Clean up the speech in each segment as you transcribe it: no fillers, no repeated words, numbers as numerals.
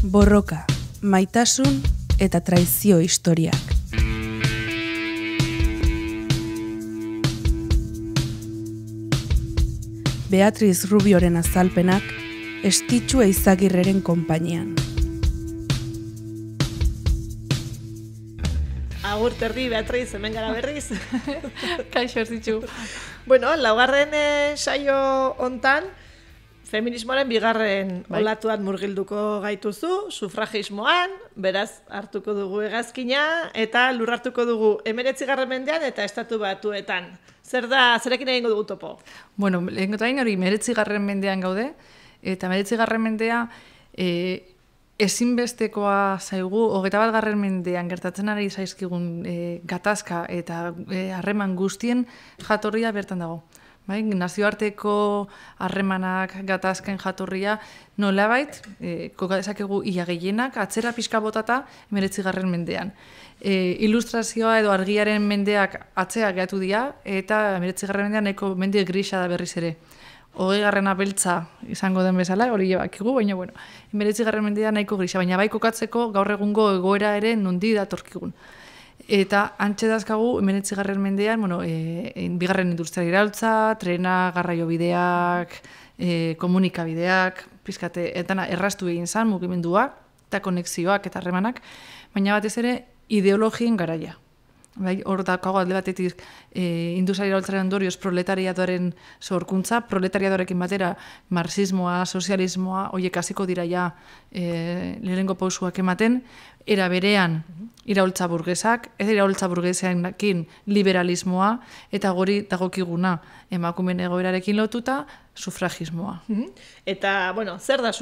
Borroka, maitasun eta traizio historiak. Beatriz Rubioren azalpenak Estitxu Eizagirreren konpainian. Agur terdi, Beatriz, hemen gara berriz. Kaixo, Estitxu. Bueno, laugarren saio hontan, feminismoaren bigarren olatuan murgilduko gaituzu, sufragismoan, beraz hartuko dugu hegazkina, eta lurrartuko dugu 19. mendean eta Estatu Batuetan. Zerekin egingo dugu topo? Bueno, lehenkotain hori 19. mendean gaude, eta 19. mendea ezinbestekoa zaigu, 21. mendean gertatzen ari zaizkigun gatazka eta harreman guztien jatorria bertan dago. Bai, nazioarteko harremanak, gatazken jatorria, nolabait, koka dezakegu ia gehienak, atzera pixka botata 19. mendean. Ilustrazioa edo argiaren mendeak atzea gehatu dira, eta 19. mendean nahiko mende grisa da berriz ere. 20. beltza izango den bezala, hori bakigu, baina bueno, 19. mendean nahiko grisa, baina bai kokatzeko gaur egungo egoera ere nondi datorkigun. Eta antxe dazkagu, 19. mendean, bueno, bigarren industrial iraultza, trena, garraio bideak, komunikabideak, pizkate, eta erraztu egin zan mugimendua, eta konexioak eta harremanak, baina batez ere ideologien garaia. Bai, hor dakago alde batetik industrial iraultzaren ondorioz proletariadoaren sorkuntza, proletariadorekin batera marxismoa, sozialismoa, horiek hasiko dira ja lehenengo pausuak ematen, era berean iraultza burgesak, ez iraultza burgesarekin liberalismoa, eta gori dagokiguna emakumeen egoerarekin lotuta, sufragismoa. Eta, bueno, zer da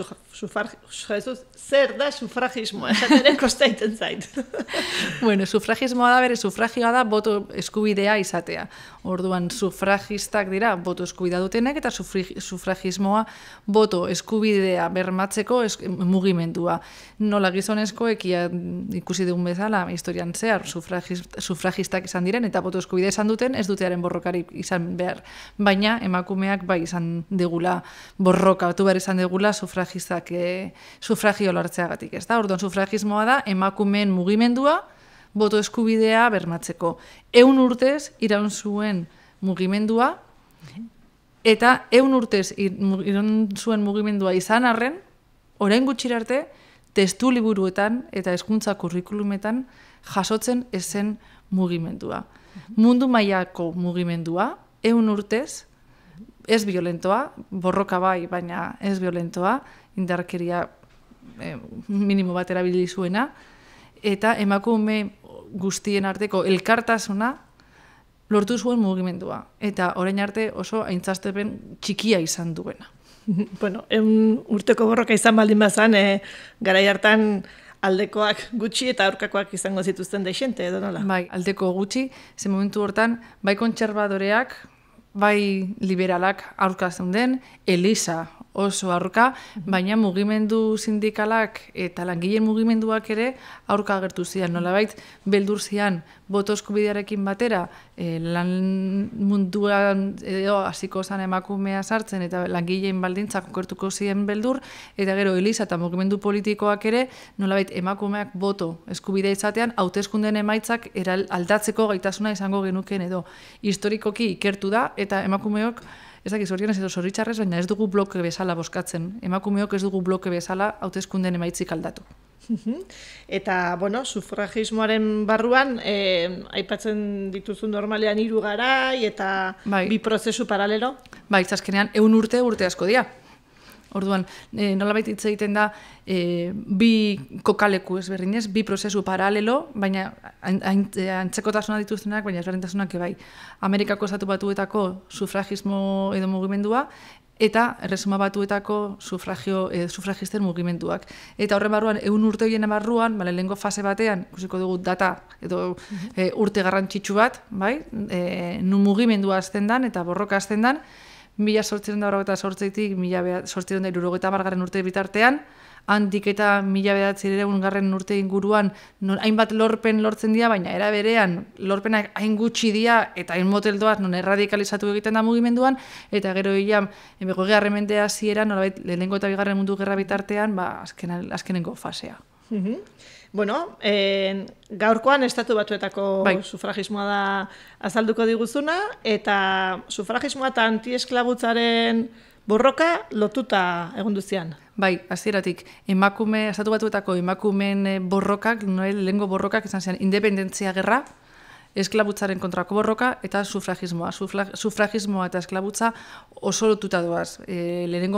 sufragismoa? Esateren kostaiten zait. Bueno, sufragismoa da bere, sufragioa da boto eskubidea izatea. Orduan, sufragistak dira boto eskubidea dutenek, eta sufragismoa boto eskubidea bermatzeko mugimendua. Nola gizonezkoek ikusi dugun bezala, historian zehar, sufragistak izan diren, eta boto eskubidea izan duten, ez dutearen borrokari izan behar. Baina, emakumeak bai izan degula borroka, batu behar izan degula sufragio lartzeagatik, ez da? Orduan, sufragismoa da emakumeen mugimendua, boto eskubidea bermatzeko. 100 urtez iraun zuen mugimendua, eta 100 urtez iraun zuen mugimendua izan arren, orain gutxira arte, testu liburuetan eta hezkuntza kurrikulumetan jasotzen ezen mugimendua. Mundu mailako mugimendua, 100 urtez, ez violentoa, borroka bai, baina ez violentoa, indarkeria minimo bat erabili zuena, eta emakume guztien arteko elkartasuna lortu zuen mugimendua. Eta orain arte oso aintzaztepen txikia izan duena. Bueno, 100 urteko borroka izan baldin bazan, garai hartan aldekoak gutxi eta aurkakoak izango zituzten deixente, edo nola? Bai, aldeko gutxi, ze momentu hortan, bai kontserbadoreak, bai liberalak aurka zeunden, Eliza oso aurka, baina mugimendu sindikalak eta langileen mugimenduak ere aurka agertu zian. Nolabait, beldur zian boto eskubidearekin batera, lan munduan edo hasiko zen emakumea sartzen eta langileen baldintzak okertuko ziren beldur, eta gero Eliza eta mugimendu politikoak ere, nolabait emakumeak boto eskubidea izatean, hauteskundeen emaitzak aldatzeko gaitasuna izango genuken edo. Historikoki ikertu da, eta emakumeok ez dakiz zorionez edo zorritxarrez, baina ez dugu bloke bezala bozkatzen. Emakumeok ez dugu bloke bezala hauteskunden emaitzik aldatu. Eta, bueno, sufragismoaren barruan, aipatzen dituzu normalean 3 garai eta bai. 2 prozesu paralelo? Bai, azkenean 100 urte asko dira. Orduan, nolabait hitz egiten da, 2 kokaleku ezberdinez, 2 prozesu paralelo, baina antzekotasuna dituztenak, baina ezberdintasunak bai. Amerikako Estatu Batuetako sufragismo edo mugimendua, eta Erresuma Batuetako sufragisten mugimenduak. Eta horren barruan, 100 urte horien barruan, lehenengo fase batean, ikusiko dugu data edo urte garrantzitsu bat, bai? Nun mugimendua azten dan eta borroka azten dan, 1888-tik 1870 urte bitartean, handik eta 1900 urte inguruan hainbat lorpen lortzen dira, baina era berean lorpenak hain gutxi dira eta hain moteldoaz non erradikalizatu egiten da mugimenduan, eta gero ia 20. mende hasieran nolabait lehenengo eta bigarren mundu gerra bitartean, azkenengo fasea. Bueno, gaurkoan Estatu Batuetako sufragismoa da azalduko diguzuna, eta sufragismoa eta antiesklabutzaren borroka lotuta egon duzian. Bai, hasieratik Estatu Batuetako emakumeen borrokak, lehengo borrokak izan zian independentzia gerra, esklabutzaren kontrako borroka eta sufragismoa. Sufragismoa eta esklabutza oso lotuta doaz. Lehenengo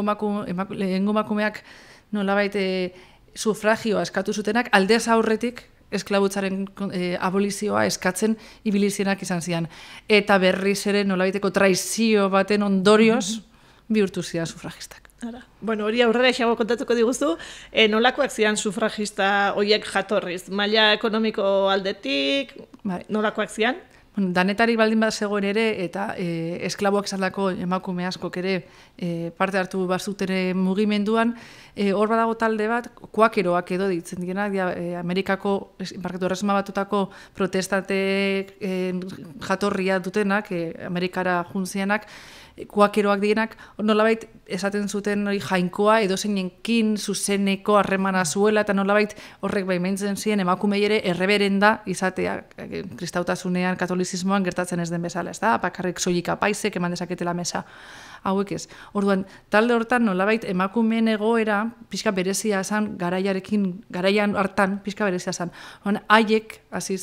emakumeak nolabait sufragioa eskatu zutenak aldez aurretik esklabutzaren abolizioa eskatzen ibilizienak izan zian. Eta berriz ere nolabaiteko traizio baten ondorioz bihurtu zian sufragistak. Bueno, hori aurrera esago kontatuko diguzu, nolakoak zian sufragista horiek jatorriz? Maila ekonomiko aldetik, nolakoak zian? Danetarik baldin bat zegoen ere, eta esklaboak izandako emakume askok ere parte hartu bazuten mugimenduan, hor badago talde bat, kuakeroak edo ditzen dira, Amerikako, Erresuma Batutako protestatek jatorria dutenak, Amerikara juntzianak, kuakeroak dienak, nolabait esaten zuten jainkoa edo zeinenkin zuzeneko harremana zuela, eta nolabait horrek baimentzen ziren emakumei ere erreberenda izatea, kristautasunean, katolizismoan gertatzen ez den bezala, ez da? Bakarrik soilik apaizek eman dezaketela mesa. Hauek ez. Orduan, talde hortan nolabait emakumeen egoera pixka berezia esan, garaian hartan pixka berezia esan. Haiek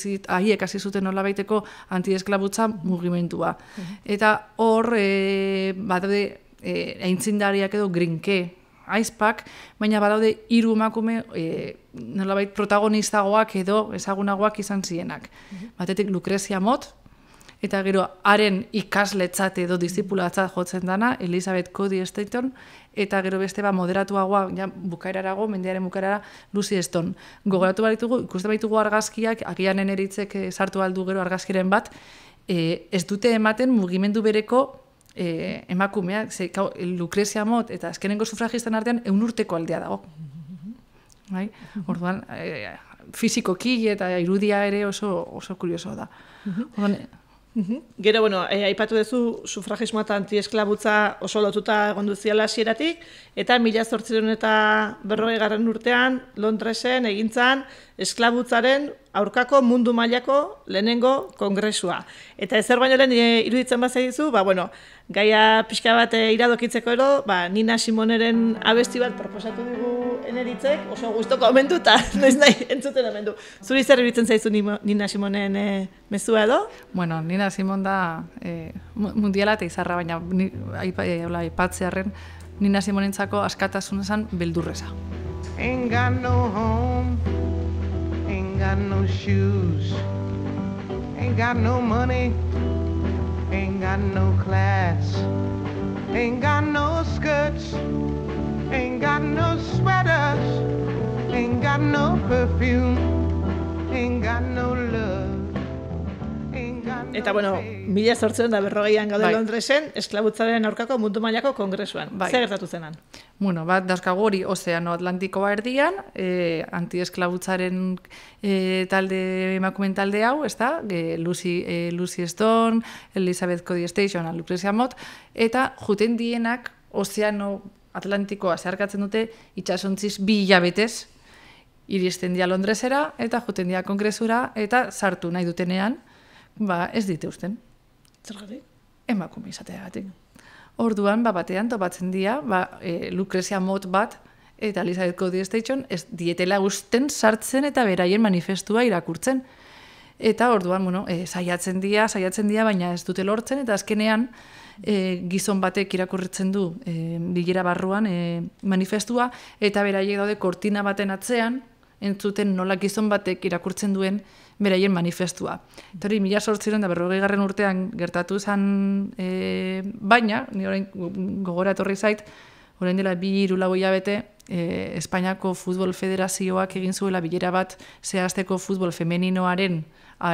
hasi zuten nolabaiteko antiesklabutza mugimendua. Eta hor, badaude aintzindariak edo grinke aizpak, baina badaude 3 emakume nolabait protagonistagoak edo ezagunagoak izan zienak. Batetik Lucrezia Mott, eta gero haren ikasletzat edo disipulatzat jotzen dana, Elizabeth Cady Stanton, eta gero beste moderatuagoa, bukaerarago, mendearen bukaerara, Lucy Stone. Gogoratu baritugu, ikusten baitugu argazkiak, agianen eritzek sartu aldu gero argazkiren bat, ez dute ematen mugimendu bereko emakumeak, Lucrezia Mott eta azkenengo sufragistan artean 100 urteko aldea dago. Orduan, fizikoki eta irudia ere oso kurioso da. Gero, aipatu duzu sufragismoa eta antiesklabutza oso lotuta egon duziala hasieratik, eta 1850 urtean Londresen egintzan esklabutzaren aurkako mundu mailako lehenengo kongresua. Eta ezer baino lehen iruditzen bazaizu, gaia pixka bat iradokitzeko ero, Nina Simoneren abesti bat proposatu dugu eneritzek, oso gustoko omendu eta noiz nahi entzuten omendu. Zuri zer iruditzen zaizu Nina Simonen mezua edo? Bueno, Nina Simon da mundiala eta izarra, baina aipatzearren Nina Simonentzako askatasun esan beldurreza. Ain't got no home, ain't got no shoes, ain't got no money, ain't got no class, ain't got no skirts, ain't got no sweaters, ain't got no perfume, ain't got no love. Eta, 1840an gaude Londresen, esklabutzaren aurkako mundu mailako kongresuan. Zer gertatu zenan? Dauzkagu hori Ozeano Atlantikoa erdian, antiesklabutzaren emakumeen talde hau, ez da, Lucy Stone, Elizabeth Cady Stanton, Lucrezia Mott, eta juten dienak Ozeano Atlantikoa zeharkatzen dute itxasontziz 2 hilabetez iristen dira Londresera, eta juten dira kongresura, eta sartu nahi dutenean, ez dituzten. Zergatik? Emakume izateagatik. Orduan, batean topatzen dira, Lucrezia Mott bat, eta Elizabeth Cady Stanton ez dietela gusten sartzen eta beraien manifestua irakurtzen. Eta orduan, saiatzen dira, baina ez dute lortzen, eta azkenean gizon batek irakurritzen du bilera barruan manifestua, eta beraiek daude kortina baten atzean, entzuten nola gizon batek irakurtzen duen beraien manifestua. Eta hori, 1850 urtean gertatu zen, baina, ni orain gogora etorri zait, orain dela 2-3 hilabete, Espainiako Futbol Federazioak egin zuela bilera bat zehazteko futbol femeninoaren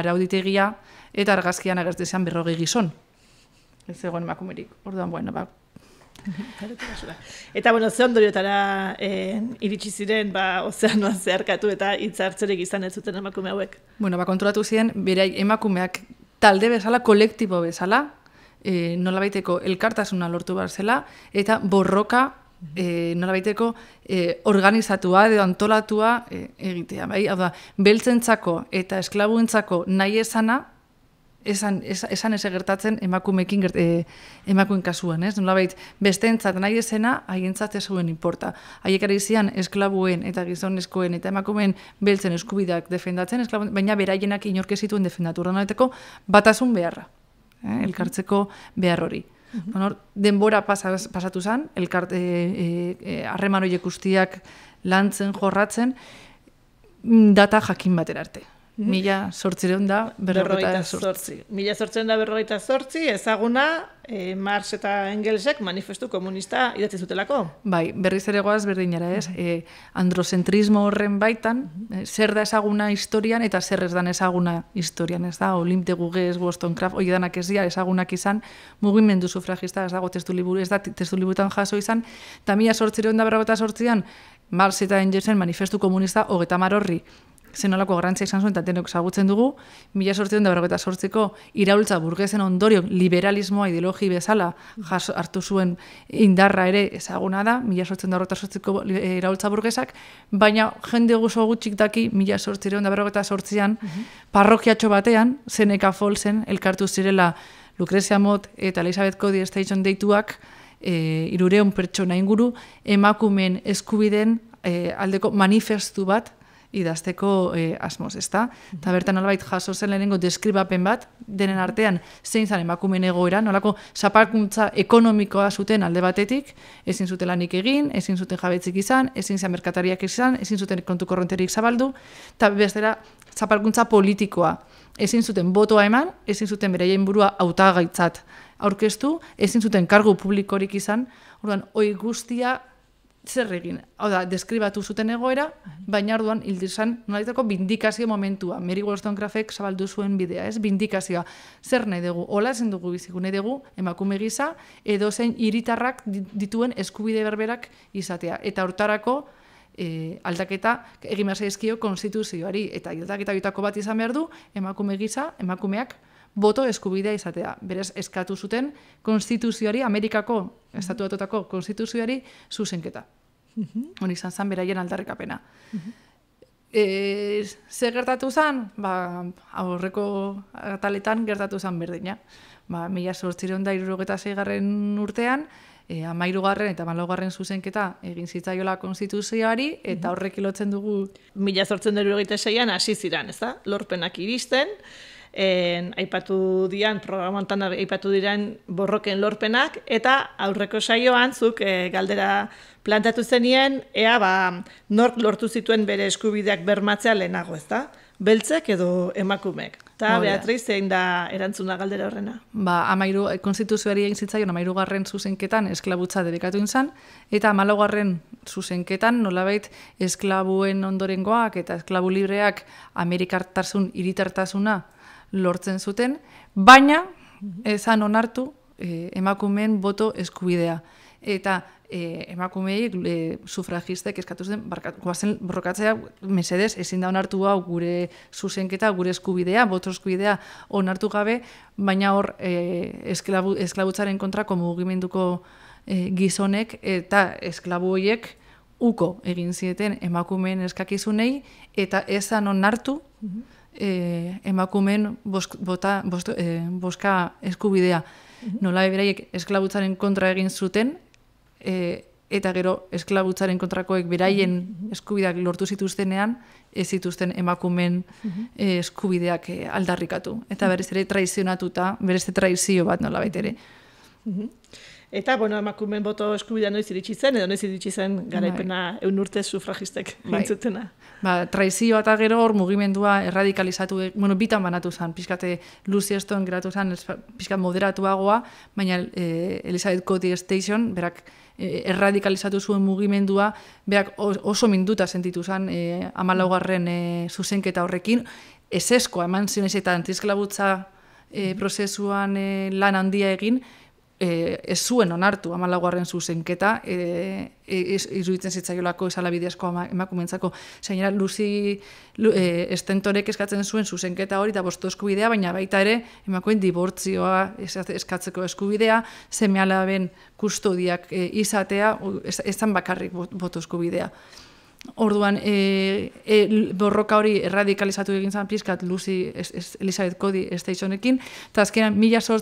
arauditegia, eta argazkian agertzen zen 40 gizon. Ez zegoen emakumerik. Orduan, Eta, bueno, ze ondoriotara iritsi ziren, ozeanoan zeharkatu eta hitzartzerik izan ez zuten emakume hauek? Bueno, konturatu ziren, bere emakumeak talde bezala, kolektibo bezala, nolabaiteko elkartasuna lortu behar zela, eta borroka nolabaiteko organizatua edo antolatua egitea. Bai? Hau da, beltzentzako eta esklabuentzako nahi esana, esan ez gertatzen emakumeekin emakumeen kasuan, ez? Nolabait, besteentzat nahi esena, haientzat ez zuen inporta. Haiek ari zian esklabuen eta gizonezkoen eta emakumeen beltzen eskubideak defendatzen, baina beraienak inork ez zituen defendatu. Horrenateko batasun beharra, elkartzeko behar hori. Denbora pasatu zen, harreman horiek guztiak lantzen, jorratzen, data jakin batera arte. 1848. 1848, ezaguna Marx eta Engelsek manifestu komunista idatzi zutelako. Bai, berriz ere goaz berdinara ez, androzentrismo horren baitan, zer da ezaguna historian eta zer ez dan ezaguna historian, ez da, Olympe de Gouges, Wollstonecraft, hori danak ez dira ezagunak izan, mugimendu sufragista ez dago testuliburutan jaso izan, eta 1848an Marx eta Engelsen manifestu komunista 30 horri zenolako garrantzia izan zuen, eta denok ezagutzen dugu, 1848ko iraultza burgesen ondorio liberalismoa ideologi bezala hartu zuen indarra ere ezaguna da, 1848ko iraultza burgesak, baina jende oso gutxik daki 1848an parrokiatxo batean, Seneca Fallsen elkartu zirela Lucrecia Mott eta Elizabeth Cady Stanton deituak 300 pertsona inguru emakumeen eskubideen aldeko manifestu bat idazteko asmoz, ezta? Eta bertan nolabait jaso zen lehenengo deskribapen bat, denen artean zein zan emakumeen egoera, nolako zapalkuntza ekonomikoa zuten alde batetik, ezin zuten lanik egin, ezin zuten jabetzik izan, ezin zen merkatariak izan, ezin zuten kontu korronterik zabaldu, eta bestera zapalkuntza politikoa. Ezin zuten botoa eman, ezin zuten beraien burua hautagaitzat aurkeztu, ezin zuten kargu publikorik izan, orduan, hoi guztia zer egin. Hau da, deskribatu zuten egoera, baina orduan hildizan nolaiteko bindikazio momentua. Mary Wollstonecraftek zabaldu zuen bidea, ez? Bindikazioa. Zer nahi dugu? Hola ezen dugu biziku, nahi dugu emakume gisa, edo zein hiritarrak dituen eskubide berberak izatea. Eta hortarako aldaketa egin behar zaizkio konstituzioari. Eta aldaketa bitako bat izan behar du, emakume gisa, emakumeak boto eskubidea izatea. Berez, eskatu zuten konstituzioari, Amerikako estatuatutako konstituzioari zuzenketa. Hori izan zen beraien aldarrikapena. Zer gertatu zen? Aurreko ataletan gertatu zen berdina. 1876 urtean, 13. eta 14. zuzenketa egin zitzaiola konstituzioari, eta horrek lotzen dugu 1876an hasi ziren, ez da? Lorpenak iristen, aipatu dian, programontan aipatu diren borroken lorpenak, eta aurreko saioan zuk galdera plantatu zenien, nork lortu zituen bere eskubideak bermatzea lehenago, ez da? Beltzek edo emakumeek. Eta Beatriz, zein da erantzuna galdera horrena? Konstituzioari egin zitzaion 13. zuzenketan esklabutza debekatu izan, eta 14. zuzenketan nolabait esklabuen ondorengoak eta esklabu libreak amerikartasun, hiritartasuna lortzen zuten, baina ezan onartu emakumeen boto eskubidea. Eta emakumeik sufragistek eskatu zen, goazen borrokatzea, mesedez, ezin da onartu hau gure zuzenketa, gure eskubidea, boto eskubidea onartu gabe, baina hor esklabutzaren kontrako mugimenduko gizonek eta esklabu horiek uko egin zieten emakumeen eskakizunei, eta ezan onartu emakumeen boska eskubidea. Nola beraiek esklabutzaren kontra egin zuten, eta gero esklabutzaren kontrakoek beraien eskubideak lortu zituztenean, ez zituzten emakumeen eskubideak aldarrikatu. Eta berez ere traizionatuta, berez traizio bat nola baitere. Eta, emakumeen boto eskubidea noiz iritsi zen, edo noiz iritsi zen garaipena 100 urtez sufragistek entzutena. Traizioa eta gero hor mugimendua erradikalizatu, bitan banatu zen, pixkate Lucy Stone geratu zen, pixkat moderatuagoa, baina Elizabeth Cady Stanton, berak erradikalizatu zuen mugimendua, berak oso minduta sentitu zen 14. zuzenketa horrekin, ezeskoa eman zinez eta antiesklabutza prozesuan lan handia egin, ez zuen onartu 14. zuzenketa, iruditzen zitzaiolako esala bidezko emakumentzako. Zainera, Lucy Stentorek eskatzen zuen zuzenketa hori eta boto eskubidea, baina baita ere emakumeen dibortzioa eskatzeko eskubidea, seme-alaben kustodiak izatea, ez zan bakarrik boto eskubidea. Orduan, borroka hori erradikalizatu egin zen pizkat Lucy Elizabeth Cody Stationekin, eta azkenan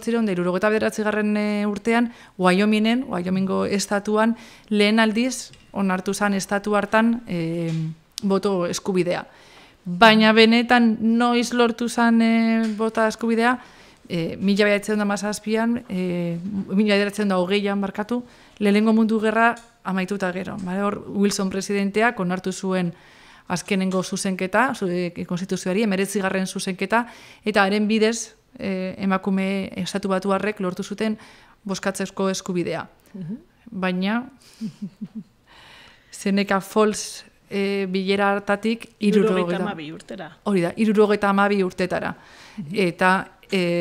1879 urtean, Wyomingo estatuan, lehen aldiz, onartu zen estatu hartan boto eskubidea. Baina benetan noiz lortu zen bota eskubidea, 1917an, 1920an barkatu, lehenengo mundu gerra amaituta gero. Hor, Wilson presidenteak onartu zuen azkenengo zuzenketa, konstituzioari, 19. zuzenketa, eta haren bidez, emakume estatu batuarrek lortu zuten bozkatzeko eskubidea. Baina, Seneca Falls bilera hartatik 72 urtera. Hori da, 72 urtetara. Eta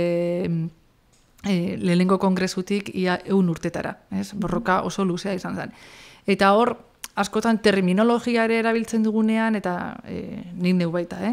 lehenengo kongresutik ia 100 urtetara. Borroka oso luzea izan zen. Eta hor, askotan terminologia ere erabiltzen dugunean, eta nik neu baita,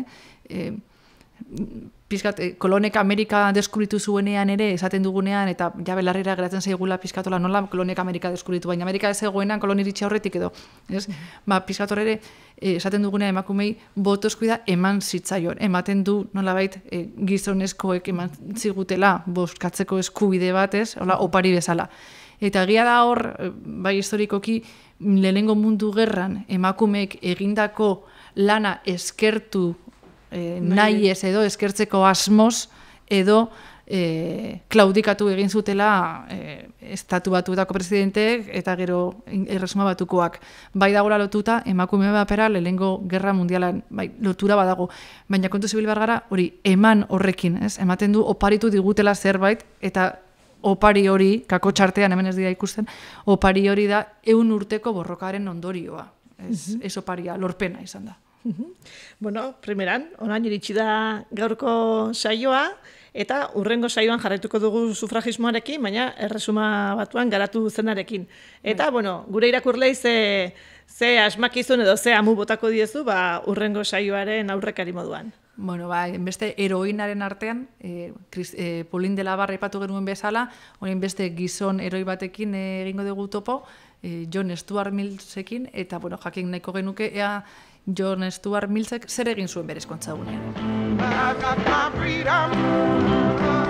pizkat, kolonek Amerika deskubritu zuenean ere, esaten dugunean, eta ja belarrera geratzen zaigula pizkatola nola kolonek Amerika deskubritu, baina Amerika ez egoenan kolon iritsi aurretik edo. Pizkator ere, esaten dugunean emakumei boto eskubidea eman zitzaion, ematen du nolabait gizonezkoek eman zigutela bozkatzeko eskubide batez, opari bezala. Eta egia da hor, bai historikoki, lehenengo mundu gerran emakumeek egindako lana eskertu nahi ez edo eskertzeko asmoz edo klaudikatu egin zutela estatu batuetako presidenteek eta gero erresuma batukoak. Bai dagoela lotuta, emakume bapera lehenengo gerra mundialan, bai, lotura badago. Baina kontu zibil gara hori eman horrekin, ematen du oparitu digutela zerbait, eta opari hori, kako txartean hemen ez dira ikusten, opari hori da 100 urteko borrokaren ondorioa. Ez oparia, lorpena izan da. Bueno, primeran, orain iritsi da gaurko saioa, eta urrengo saioan jarraituko dugu sufragismoarekin, baina erresuma batuan garatu zenarekin. Eta, bueno, gure irakurlei ze asmakizun edo ze amu botako diezu, urrengo saioaren aurrekari moduan. Bueno, beste heroinaren artean, Pauline de la Barre aipatu genuen bezala, orain beste gizon heroi batekin egingo dugu topo, John Stuart Millsekin, eta, bueno, jakin nahiko genuke, ea John Stuart Millsek zer egin zuen bere ezkontza gunean.